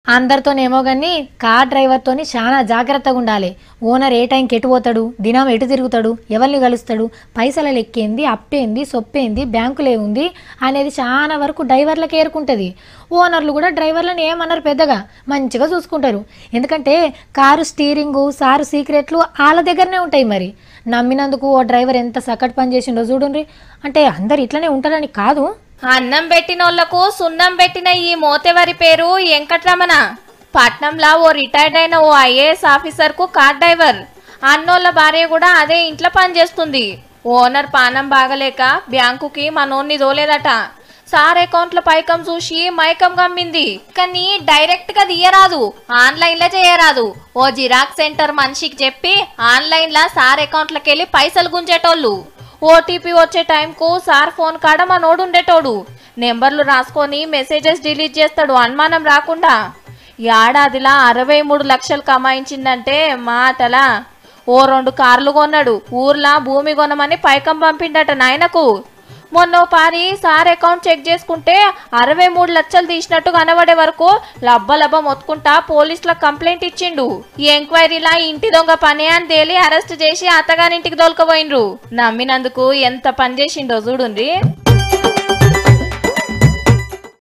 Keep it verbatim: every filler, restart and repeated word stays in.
అందరితోనేమో కానీ కార్ డ్రైవర్తోని చాలా జాగ్రత్తగా ఉండాలి. ఓనర్ ఏ టైంకి ఎటు పోతాడు, దినం ఎటు తిరుగుతాడు, ఎవరిని కలుస్తాడు, పైసల లెక్కేంది, అప్పేంది, సొప్పేంది, బ్యాంకులే ఉంది అనేది చాలా వరకు డ్రైవర్లకు ఏరుకుంటుంది. ఓనర్లు కూడా డ్రైవర్లను ఏమన్నారు పెద్దగా మంచిగా చూసుకుంటారు. ఎందుకంటే కారు స్టీరింగు సారు సీక్రెట్లు వాళ్ళ దగ్గరనే ఉంటాయి. మరి నమ్మినందుకు ఓ డ్రైవర్ ఎంత సకట్ పని చేసిండో చూడండి. అంటే అందరు ఇట్లనే ఉంటారని కాదు. అన్నం పెట్టినోళ్లకు సున్నం పెట్టిన ఈ మోతెవరి పేరు వెంకట్రమణ. పట్నంలో ఓ రిటైర్డ్ అయిన ఓ ఐఏఎస్ ఆఫీసర్ కు కార్ డ్రైవర్. అన్నోళ్ళ భార్య కూడా అదే ఇంట్లో పనిచేస్తుంది. ఓనర్ పానం బాగలేక బ్యాంకుకి మనోన్ని దోలేదట. సార్ అకౌంట్ల పైకం చూసి మైకం గమ్మింది. కానీ డైరెక్ట్ గా తీయరాదు, ఆన్లైన్ లో చేయరాదు. ఓ జిరాక్స్ సెంటర్ మనిషికి చెప్పి ఆన్లైన్ లా సార్ అకౌంట్లకి వెళ్ళి పైసలు గుంజేటోళ్ళు. ఓటీపీ వచ్చే టైంకు సార్ ఫోన్ కాడ మనోడు ఉండేటోడు. నెంబర్లు రాసుకొని మెసేజెస్ డిలీట్ చేస్తాడు అనుమానం రాకుండా. ఏడాదిలా అరవై మూడు లక్షలు కమాయించిందంటే మాటలా. ఓ రెండు కార్లు కొన్నాడు. ఊర్లా భూమి కొనమని పైకం పంపిండట నాయనకు. మొన్న పారి సార్ అకౌంట్ చెక్ చేసుకుంటే అరవై మూడు లక్షలు తీసినట్టు కనబడే వరకు లబ్బ లబ్బ మొత్తుకుంటా పోలీసులకు కంప్లైంట్ ఇచ్చిండు. ఈ ఎంక్వైరీలా ఇంటి దొంగ పని అని తేలి అరెస్ట్ చేసి అత్తగారింటికి దొలకపోయినరు. నమ్మినందుకు ఎంత పని చేసిండో చూడుండ్రి.